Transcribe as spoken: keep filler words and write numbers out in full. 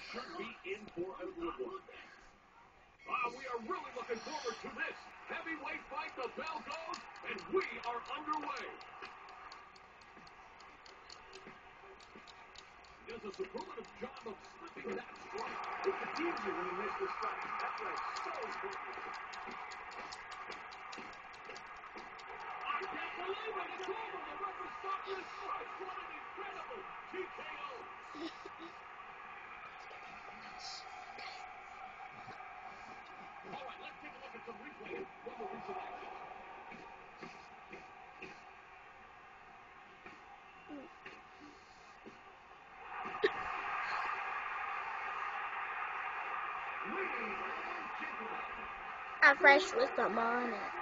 should be in for a good one. Uh, we are really looking forward to this heavyweight fight. The bell goes, and we are underway. He does a superlative job of slipping that strike. It fatigues you when you miss the strike. That's why it's so important. I can't believe it. It's over. The referee stopped this fight. What an incredible T K O. All right, let's take a look at some replay from the recent action. I fresh with some on it.